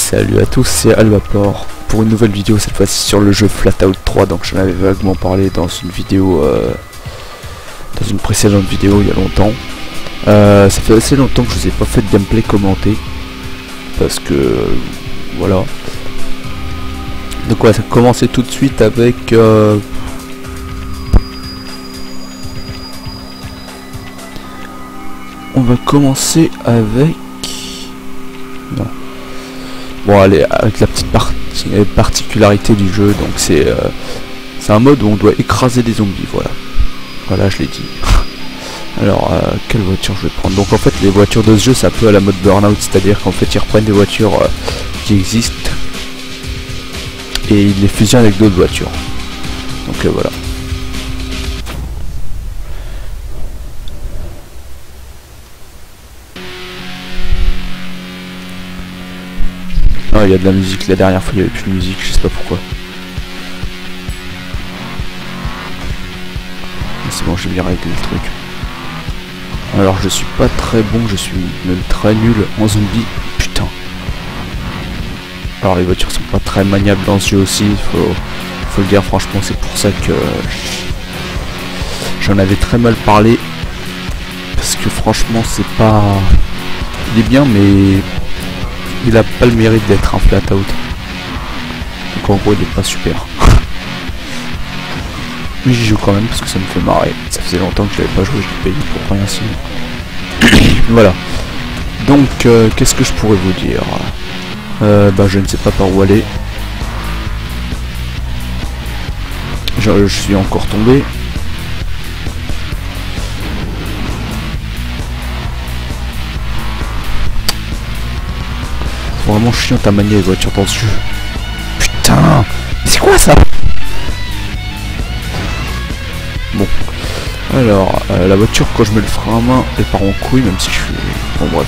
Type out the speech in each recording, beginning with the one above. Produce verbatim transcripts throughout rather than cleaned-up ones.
Salut à tous, c'est Alvapor pour une nouvelle vidéo, cette fois-ci sur le jeu Flatout trois. Donc j'en avais vaguement parlé dans une vidéo, euh, dans une précédente vidéo il y a longtemps. Euh, ça fait assez longtemps que je vous ai pas fait de gameplay commenté, parce que euh, voilà. Donc ouais, ça a commencé tout de suite avec... Euh, on va commencer avec... Non. Bon allez, avec la petite partie, particularité du jeu, donc c'est euh, c'est un mode où on doit écraser des zombies, voilà. Voilà, je l'ai dit. Alors, euh, quelle voiture je vais prendre? Donc en fait, les voitures de ce jeu, c'est un peu à la mode Burnout, c'est-à-dire qu'en fait, ils reprennent des voitures euh, qui existent et ils les fusionnent avec d'autres voitures. Donc euh, voilà. Ah, il y a de la musique, la dernière fois il n'y avait plus de musique, je sais pas pourquoi. C'est bon, j'ai bien réglé le truc. Alors je suis pas très bon, je suis même très nul en zombie, putain. Alors les voitures sont pas très maniables dans ce jeu aussi, faut, faut le dire franchement, c'est pour ça que j'en avais très mal parlé. Parce que franchement c'est pas... Il est bien mais... il a pas le mérite d'être un flat out. Donc en gros il est pas super. Mais j'y joue quand même parce que ça me fait marrer. Ça faisait longtemps que je l'avais pas joué, je l'ai payé pour rien sinon. Voilà. Donc euh, qu'est-ce que je pourrais vous dire, euh, bah je ne sais pas par où aller. Je, je suis encore tombé. Vraiment chiant à manier les voitures dans ce jeu. Putain, c'est quoi ça? Bon, alors euh, la voiture, quand je mets le frein à main, elle part en couille, même si je suis... Bon bref.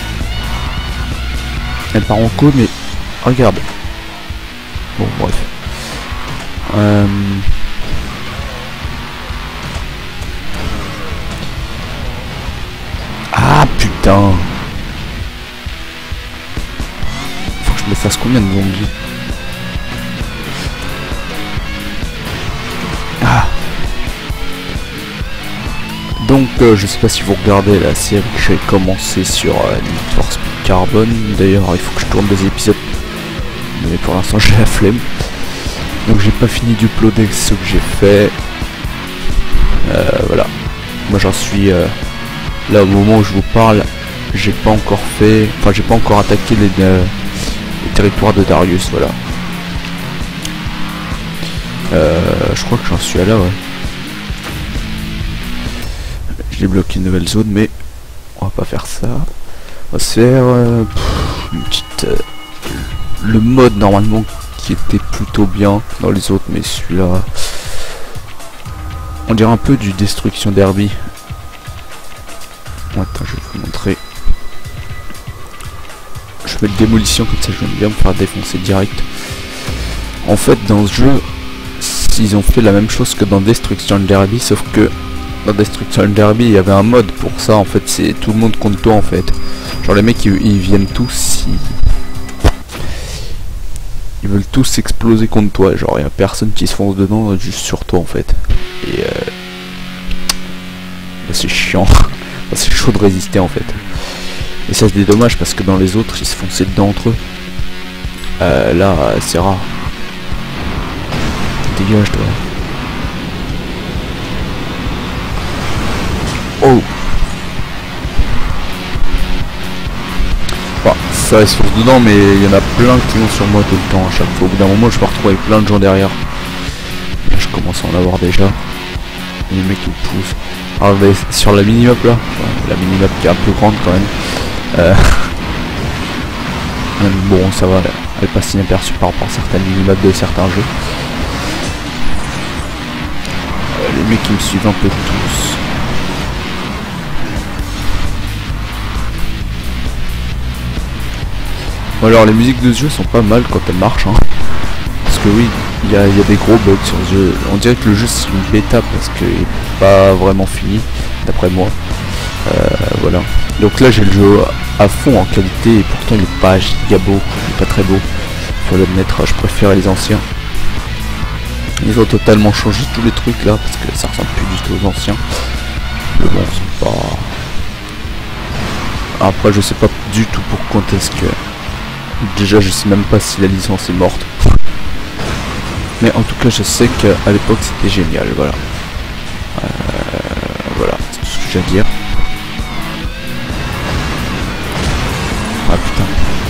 Elle part en couille, mais regarde. Bon bref. Euh... Ah putain. Je me fasse combien de zombies? Ah. Donc euh, je sais pas si vous regardez la série que j'ai commencé sur euh, Need for Speed Carbon. D'ailleurs il faut que je tourne des épisodes, mais pour l'instant j'ai la flemme. Donc j'ai pas fini d'uploader ce que j'ai fait. euh, Voilà. Moi j'en suis euh, là au moment où je vous parle. J'ai pas encore fait... Enfin j'ai pas encore attaqué les... Euh, territoire de Darius, voilà. Euh, je crois que j'en suis à là, ouais. J'ai débloqué une nouvelle zone, mais on va pas faire ça. On va se faire euh, pff, une petite... Euh, le mode normalement qui était plutôt bien dans les autres, mais celui-là... On dirait un peu du destruction derby. Attends, je vais vous montrer. Je fais de démolition comme ça, je vais bien me faire défoncer direct. En fait dans ce jeu ils ont fait la même chose que dans Destruction Derby, sauf que dans Destruction Derby il y avait un mode pour ça. En fait c'est tout le monde contre toi en fait. Genre les mecs ils, ils viennent tous, ils... ils veulent tous exploser contre toi. Genre il y a personne qui se fonce dedans, juste sur toi en fait. Et euh... bah, c'est chiant. C'est chaud de résister en fait. Et ça se dédommage parce que dans les autres ils se fonçaient dedans entre eux. Euh, là c'est rare. Dégage toi. Oh. Bon, ça ils se foncent dedans, mais il y en a plein qui vont sur moi tout le temps à chaque fois. Au bout d'un moment je me retrouve avec plein de gens derrière. Et je commence à en avoir déjà. Et les mecs qui me poussent. Alors sur la mini-map là, ouais, la mini-map qui est un peu grande quand même. Euh... Bon ça va, elle passe inaperçue par rapport à certaines minimaps de certains jeux. Euh, les mecs qui me suivent un peu tous. Bon, alors les musiques de ce jeu sont pas mal quand elles marchent, hein. Parce que oui, il y, y a des gros bugs sur ce jeu. On dirait que le jeu c'est une bêta parce qu'il n'est pas vraiment fini, d'après moi. Euh, voilà. Donc là j'ai le jeu à fond en qualité et pourtant il est pas giga beau, il est pas très beau. Faut l'admettre, je préfère les anciens. Ils ont totalement changé tous les trucs là parce que ça ressemble plus du tout aux anciens. Mais bon, c'est pas. Après je sais pas du tout pour quand est-ce que. Déjà je sais même pas si la licence est morte. Mais en tout cas je sais qu'à l'époque c'était génial, voilà. Euh, voilà, c'est tout ce que j'ai à dire. Ah putain.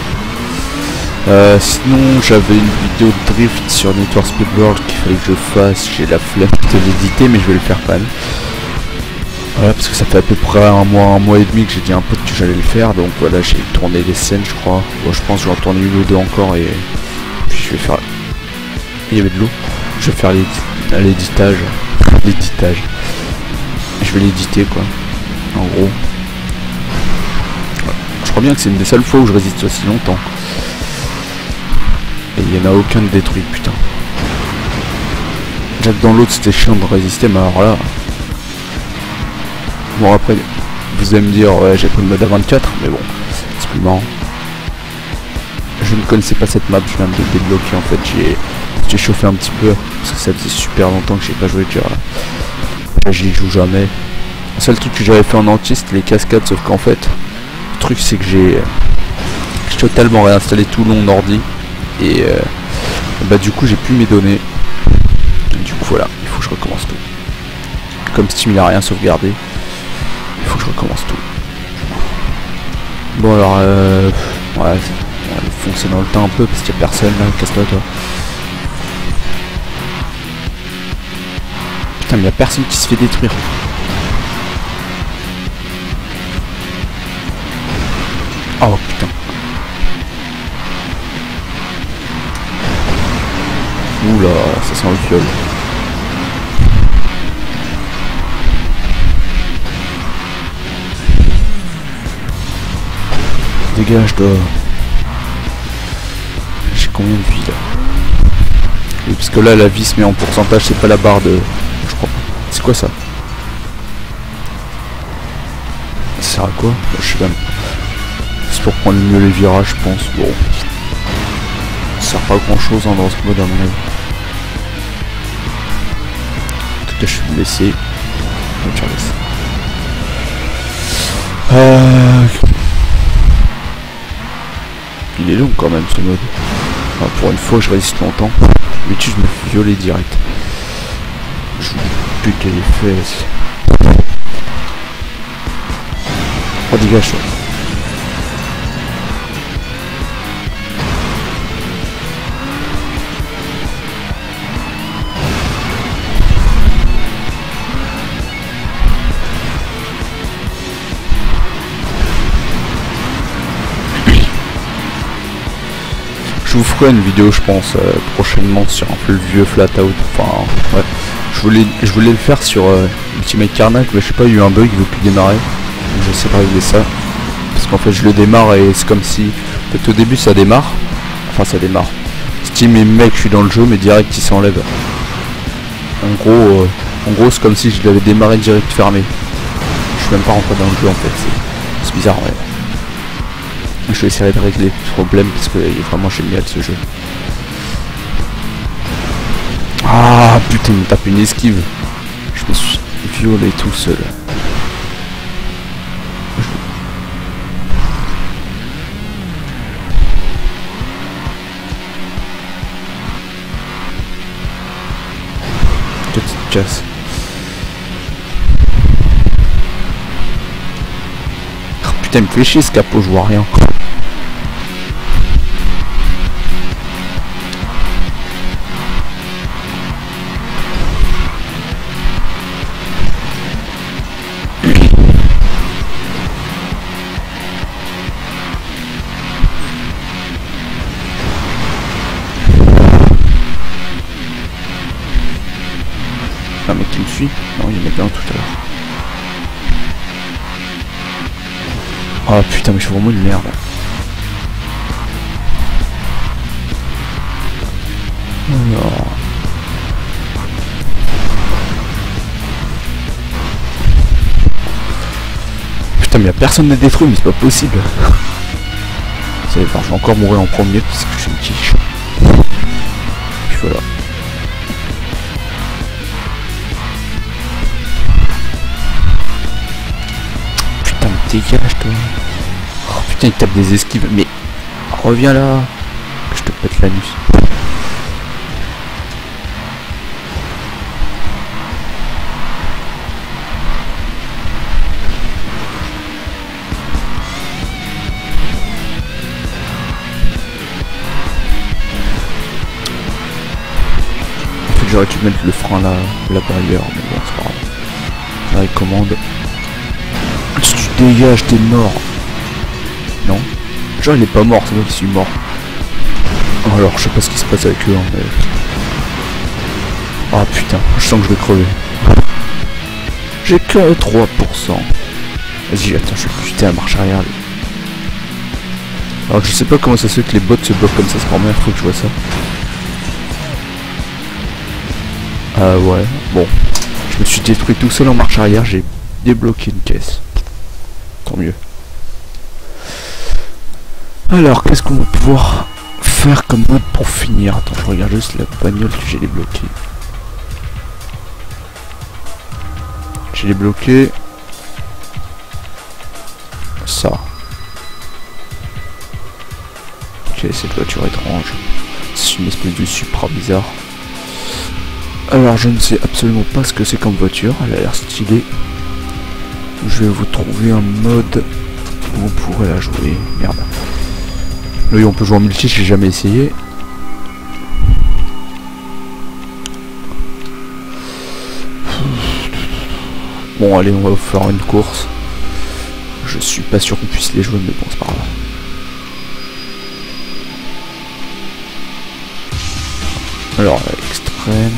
Euh, sinon j'avais une vidéo de drift sur Need for Speed World qu'il fallait que je fasse, j'ai la flemme de l'éditer mais je vais le faire quand même. Voilà, parce que ça fait à peu près un mois, un mois et demi que j'ai dit à un pote que j'allais le faire, donc voilà, j'ai tourné des scènes je crois. Bon, je pense que je vais en tourner une ou deux encore et puis je vais faire... Il y avait de l'eau. Je vais faire l'éditage. L'éditage. Je vais l'éditer quoi. En gros. Voilà. Je crois bien que c'est une des seules fois où je résiste aussi longtemps. Et il n'y en a aucun de détruit, putain. Déjà que dans l'autre c'était chiant de résister, mais alors là... Bon après, vous allez me dire, ouais j'ai pris le mode A vingt-quatre, mais bon, c'est plus marrant. Je ne connaissais pas cette map, je viens de le débloquer en fait, j'ai j'ai chauffé un petit peu, parce que ça faisait super longtemps que j'ai pas joué déjà. Là j'y joue jamais. Le seul truc que j'avais fait en entier c'était les cascades, sauf qu'en fait, le truc c'est que j'ai j'ai totalement réinstallé tout mon ordi, et euh, bah du coup j'ai plus mes données. Et du coup voilà, il faut que je recommence tout. Comme Steam il a rien sauvegardé. Il faut que je recommence tout. Bon alors euh, ouais, on va aller foncer dans le temps un peu parce qu'il n'y a personne là, casse-toi toi. Putain mais il n'y a personne qui se fait détruire. Oh putain. Oula, ça sent le viol. Dégage toi. J'ai combien de vie là? Oui, parce que là la vie se met en pourcentage, c'est pas la barre de... Je crois pas. C'est quoi ça? Ça sert à quoi? Je sais même. C'est pour prendre mieux les virages je pense. Bon. Ça sert pas à grand chose hein, dans ce mode à mon avis. En tout cas je suis blessé. Donc je laisse. Euh... Il est long quand même ce mode. Enfin, pour une fois je résiste longtemps. D'habitude je me fais violer direct. Je vous pute les fesses. Oh dégage toi. Je vous ferai une vidéo je pense euh, prochainement sur un peu le vieux flat out. Enfin ouais. Je voulais je voulais le faire sur euh, Ultimate Carnage mais je sais pas, il y a eu un bug, il veut plus démarrer. Donc j'essaie de régler ça. Parce qu'en fait je le démarre et c'est comme si. Peut-être au début ça démarre. Enfin ça démarre. Steam et mec je suis dans le jeu mais direct il s'enlève. En gros euh, en gros c'est comme si je l'avais démarré direct fermé. Je suis même pas rentré dans le jeu en fait. C'est bizarre ouais. Je vais essayer de régler ce problème parce qu'il est vraiment génial ce jeu. Ah putain, il me tape une esquive. Je me suis violé tout seul. Petite casse. Oh, putain, il me fait chier ce capot, je vois rien. Un mec qui me suit? Non, il y en avait un tout à l'heure. Oh putain, mais je suis vraiment une merde. Alors... y a personne n'est détruit, mais c'est pas possible. Vous allez voir, je vais encore mourir en premier parce que je suis une quiche. Puis voilà. Putain, mais dégage toi. Oh putain, il tape des esquives, mais reviens là. Que je te pète l'anus. J'aurais dû mettre le frein là, la barrière, mais bon, c'est pas grave. J'arrive commande. Si tu dégages, t'es mort. Non. Genre, il est pas mort, c'est moi qui suis mort. Alors, je sais pas ce qui se passe avec eux, hein, mais... Ah putain, je sens que je vais crever. J'ai que trois pour cent. Vas-y, attends, je vais putain à marche arrière. Lui. Alors, je sais pas comment ça se fait que les bots se bloquent comme ça, c'est la première fois que je vois ça. Ah ouais, bon. Je me suis détruit tout seul en marche arrière, j'ai débloqué une caisse. Tant mieux. Alors, qu'est-ce qu'on va pouvoir faire comme mode pour finir? Attends, je regarde juste la bagnole que j'ai débloquée. J'ai débloqué... ça. Ok, cette voiture étrange. C'est une espèce de Supra bizarre. Alors je ne sais absolument pas ce que c'est comme voiture, elle a l'air stylée. Je vais vous trouver un mode où on pourrait la jouer. Merde. Oui, on peut jouer en multi, j'ai jamais essayé. Bon allez, on va faire une course. Je suis pas sûr qu'on puisse les jouer, mais bon c'est pas grave. Alors, extrême.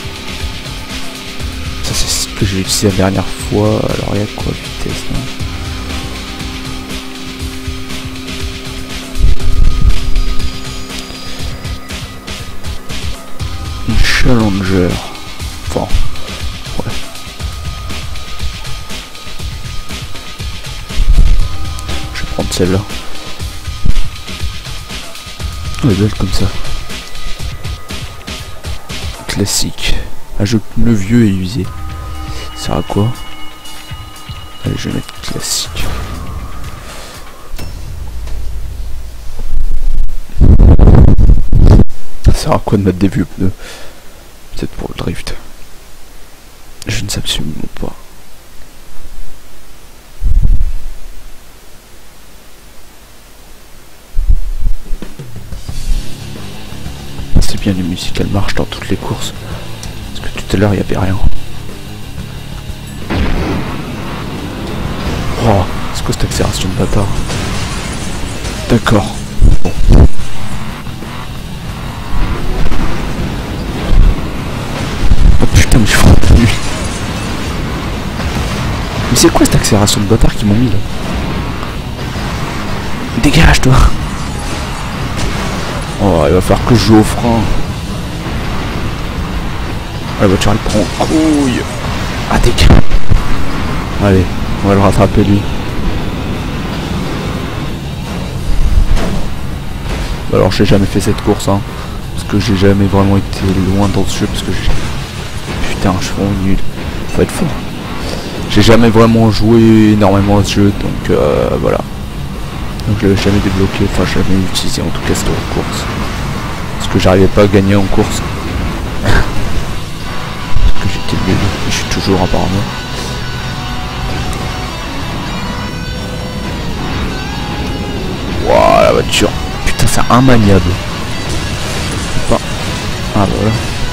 Ça c'est ce que j'ai utilisé la dernière fois. Alors il y a quoi, vitesse non? Une Challenger. Enfin, ouais. Je vais prendre celle-là. Elle est belle comme ça. Classique. Un jeu pneu vieux et usé. Ça sert à quoi? Allez, je vais mettre classique. Ça sert à quoi de mettre des vieux pneus? Peut-être pour le drift. Je ne sais absolument pas. C'est bien, les musiques elles marchent dans toutes les courses. Parce que tout à l'heure il n'y avait rien. Oh, c'est quoi cette accélération de bâtard? D'accord. Bon. Oh putain, mais je suis frappé. Mais c'est quoi cette accélération de bâtard qu'ils m'ont mis là? Dégage toi. Oh, il va falloir que je joue au frein. Ah, la voiture elle prend en couille. Ah, dégage. Allez, on va le rattraper lui. Alors j'ai jamais fait cette course hein. Parce que j'ai jamais vraiment été loin dans ce jeu. Parce que j'ai... Putain, je suis vraiment nul. Faut être fort. J'ai jamais vraiment joué énormément à ce jeu. Donc euh, voilà. Donc je l'avais jamais débloqué, enfin jamais utilisé en tout cas cette course. Parce que j'arrivais pas à gagner en course. Parce que j'étais nul, et je suis toujours apparemment. Waouh la voiture. Putain c'est immaniable. Pas... Ah voilà.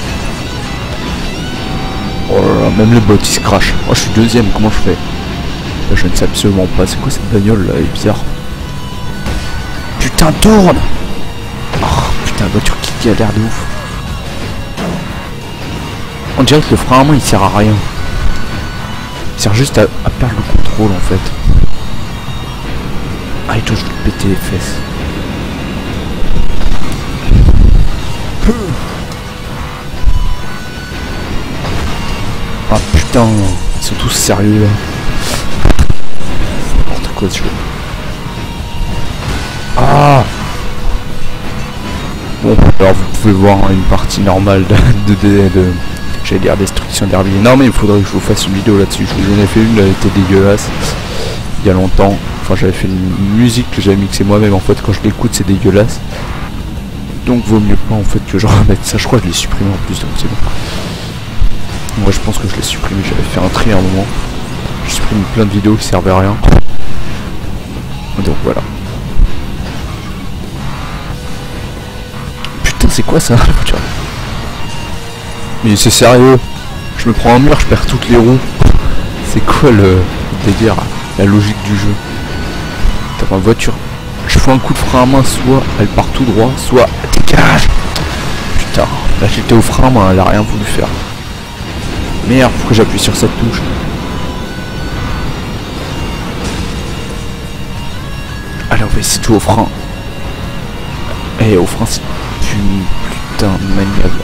Oh là là, même les bots ils se crachent. Oh je suis deuxième, comment je fais? Là, je ne sais absolument pas. C'est quoi cette bagnole là, elle est bizarre. Putain, tourne! Oh putain, la voiture qui galère de ouf. On dirait que le frein à main il sert à rien. Il sert juste à, à perdre le contrôle en fait. Ah, et toi, je vais te péter les fesses. Ah putain, ils sont tous sérieux là. N'importe quoi ce jeu. Ah. Bon, alors vous pouvez voir hein, une partie normale de, de, de, de j'allais dire destruction d'herbier. Non mais il faudrait que je vous fasse une vidéo là-dessus. Je vous en ai fait une, elle était dégueulasse. Il y a longtemps. Enfin j'avais fait une musique que j'avais mixée moi-même. En fait quand je l'écoute c'est dégueulasse. Donc vaut mieux pas en fait que je remette ça. Je crois que je l'ai supprimé en plus donc c'est bon. Moi je pense que je l'ai supprimé. J'avais fait un tri à un moment. Je supprime plein de vidéos qui servaient à rien. Donc voilà. Putain c'est quoi ça? Mais c'est sérieux? Je me prends un mur, je perds toutes les roues. C'est quoi le délire? La logique du jeu? T'as ma voiture. Je fais un coup de frein à main, soit elle part tout droit, soit dégage. Putain, là j'étais au frein à main, elle a rien voulu faire. Merde, pourquoi j'appuie sur cette touche? Allez, on va essayer tout au frein. Et au frein, c'est putain maniable.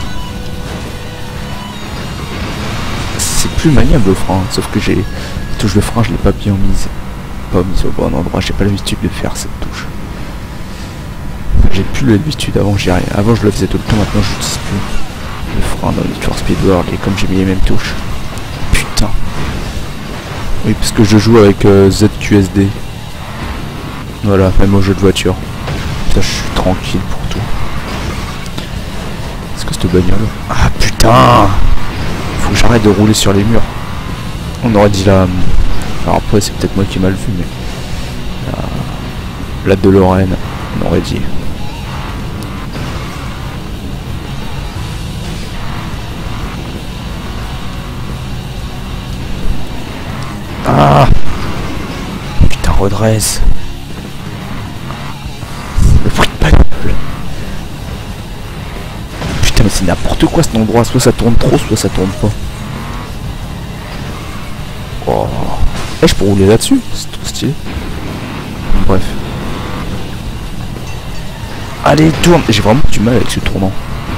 C'est plus maniable au frein, sauf que j'ai la touche de frein, je l'ai pas bien mise. Pas mise au bon endroit, j'ai pas l'habitude de faire cette touche. Enfin, j'ai plus l'habitude, avant j'y arrivais. Avant je le faisais tout le temps, maintenant je n'utilise plus le frein dans Need for Speed World et comme j'ai mis les mêmes touches. Putain. Oui, parce que je joue avec euh, Z Q S D. Voilà, même au jeu de voiture. Putain, je suis tranquille pour tout. Est-ce que cette bagnole... Ah putain! Faut que j'arrête de rouler sur les murs. On aurait dit la... Alors après c'est peut-être moi qui ai mal vu mais... La, la de Lorraine, on aurait dit. Ah! Putain, redresse. Le prix de bagnole. Putain mais c'est n'importe quoi cet endroit, soit ça tourne trop, soit ça tourne pas. Oh. Eh, je peux rouler là-dessus, c'est trop stylé. Bref. Allez, tourne. J'ai vraiment du mal avec ce tournant.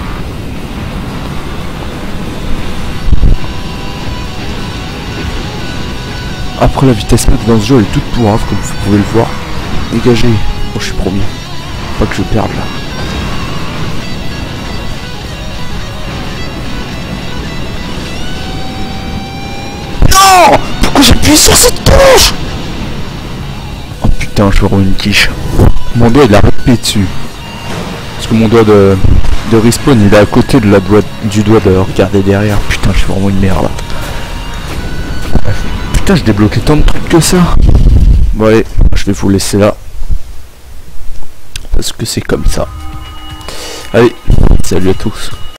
Après la vitesse max dans ce jeu elle est toute pourrave comme vous pouvez le voir. Dégagez. Oh, je suis promis. Pas que je perde là. Non! Pourquoi j'appuie sur cette touche? Oh putain, je vais avoir une quiche. Mon doigt il a répé dessus. Parce que mon doigt de, de respawn il est à côté de la doigt, du doigt de regarder derrière. Putain, je suis vraiment une merde. Putain, je débloquais tant de trucs que ça. Bon allez, je vais vous laisser là. Parce que c'est comme ça. Allez, salut à tous.